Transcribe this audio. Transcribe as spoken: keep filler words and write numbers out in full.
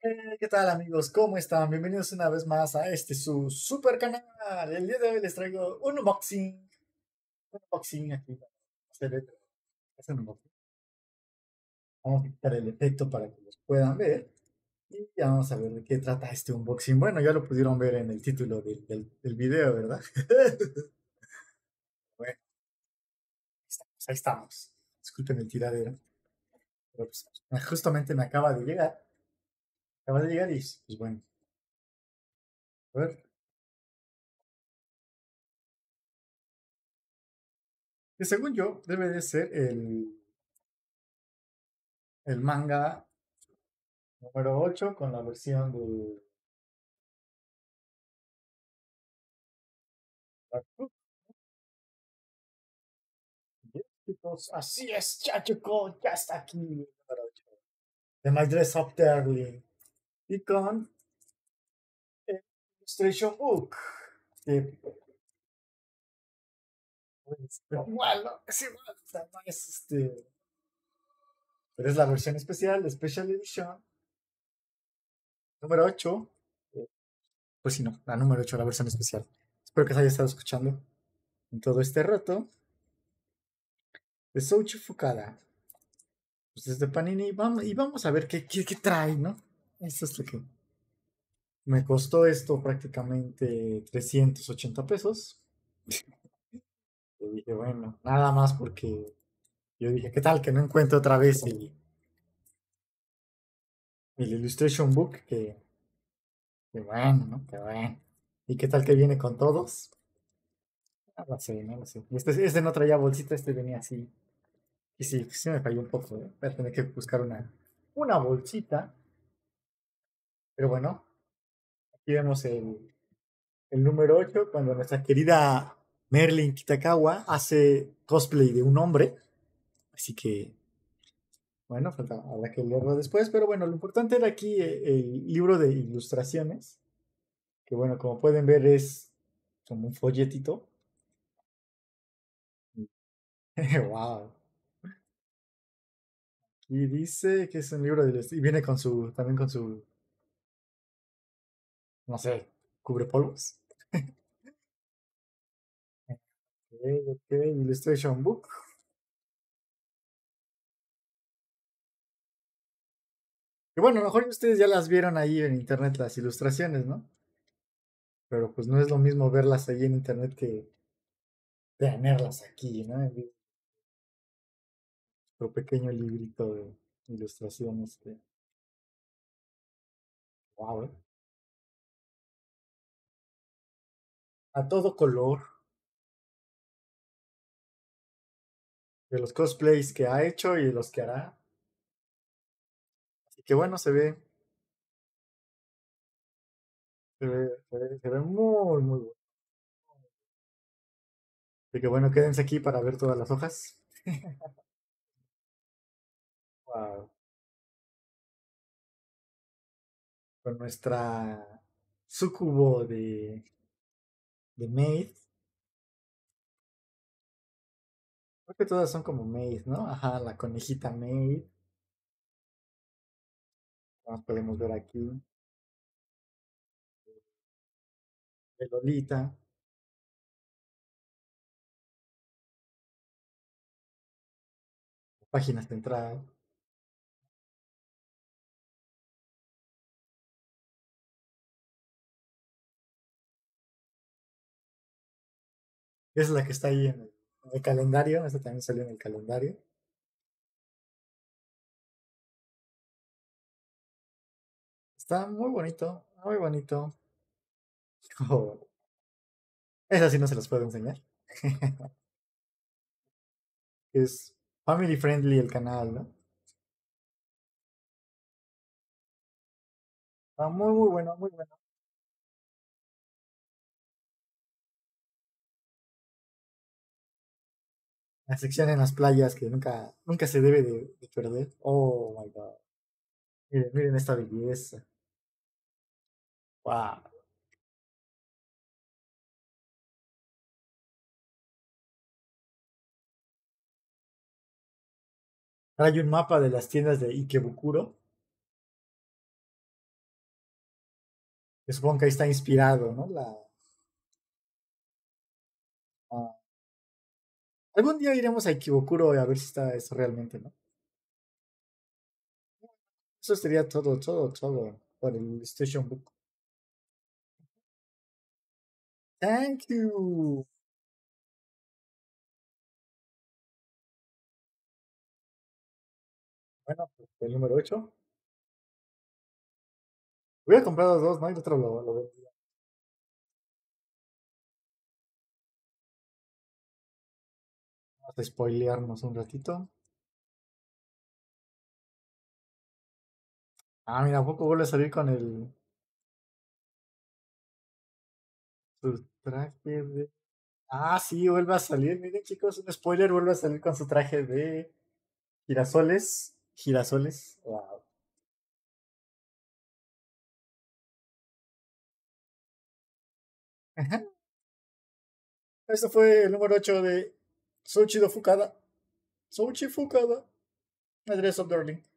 Eh, ¿qué tal amigos? ¿Cómo están? Bienvenidos una vez más a este su super canal. El día de hoy les traigo un unboxing. Un unboxing aquí. Para hacer el- hacer un unboxing. Vamos a quitar el efecto para que los puedan ver. Y ya vamos a ver de qué trata este unboxing. Bueno, ya lo pudieron ver en el título del, del, del video, ¿verdad? Bueno, ahí estamos, ahí estamos. Disculpen el tiradero. Pero pues, justamente me acaba de llegar. Acaba de llegar y pues bueno. A ver. Que según yo, debe de ser el, el manga número ocho con la versión de chicos. Así es, Chachuco, ya está aquí. Número ocho. De My Dress Up Darling. Y con el Illustration Book. Que, pues, igual, ¿no? Es igual, o sea, no es este. Pero es la versión especial, Special Edition, número ocho. Eh, Pues sí, no, la número ocho, la versión especial. Espero que se haya estado escuchando en todo este rato. De Souchi Fukada. Pues desde Panini. Vamos, y vamos a ver qué, qué, qué trae, ¿no? Eso es lo que me costó esto prácticamente trescientos ochenta pesos. Y dije, bueno, nada más porque yo dije, ¿qué tal que no encuentro otra vez el, el Illustration Book? Que, que bueno, ¿no? Que bueno. ¿Y qué tal que viene con todos? No lo sé, no lo sé. Este, este no traía bolsita, este venía así. Y sí, sí me falló un poco, ¿eh? Voy a tener que buscar una, una bolsita. Pero bueno, aquí vemos el, el número ocho cuando nuestra querida Merlin Kitakawa hace cosplay de un hombre. Así que, bueno, falta, habrá que leerlo después. Pero bueno, lo importante era aquí eh, el libro de ilustraciones. Que bueno, como pueden ver es como un folletito. Wow. Y dice que es un libro de ilustraciones. Y viene con su, también con su, no sé, cubre polvos. Ok, ok, Illustration Book. Y bueno, a lo mejor ustedes ya las vieron ahí en internet las ilustraciones, ¿no? Pero pues no es lo mismo verlas ahí en internet que tenerlas aquí, ¿no? En nuestro pequeño librito de ilustraciones que, wow, ¿eh? A todo color, de los cosplays que ha hecho y de los que hará. Así que bueno, se ve, se ve, se ve, se ve muy, muy bueno. Así que bueno, quédense aquí para ver todas las hojas. Wow. Con nuestra sucubo de, de Maid. Creo que todas son como Maid, ¿no? Ajá, la conejita Maid. Como podemos ver aquí. De Lolita. Página central. Es la que está ahí en el, en el calendario. Esta también salió en el calendario. Está muy bonito, muy bonito. Oh, esa sí no se las puedo enseñar. Es family friendly el canal, ¿no? Está muy, muy bueno, muy bueno. La sección en las playas que nunca, nunca se debe de, de perder. Oh my god. Miren, miren esta belleza. Wow. Hay un mapa de las tiendas de Ikebukuro. Yo supongo que ahí está inspirado, ¿no? La, ah, algún día iremos a Ikebukuro a ver si está eso realmente, ¿no? Eso sería todo, todo, todo por el Station Book. Thank you. Bueno, pues el número ocho. Hubiera comprado dos, ¿no? Y el otro lo, lo vendí. Vamos a spoilearnos un ratito. Ah, mira, ¿a poco vuelve a salir con el su traje de. Ah, sí, vuelve a salir. Miren, chicos, un spoiler, vuelve a salir con su traje de girasoles. Girasoles. Wow. Ajá. Este fue el número ocho de Souchido Fukada. Souchi Fukada. Address of Darling.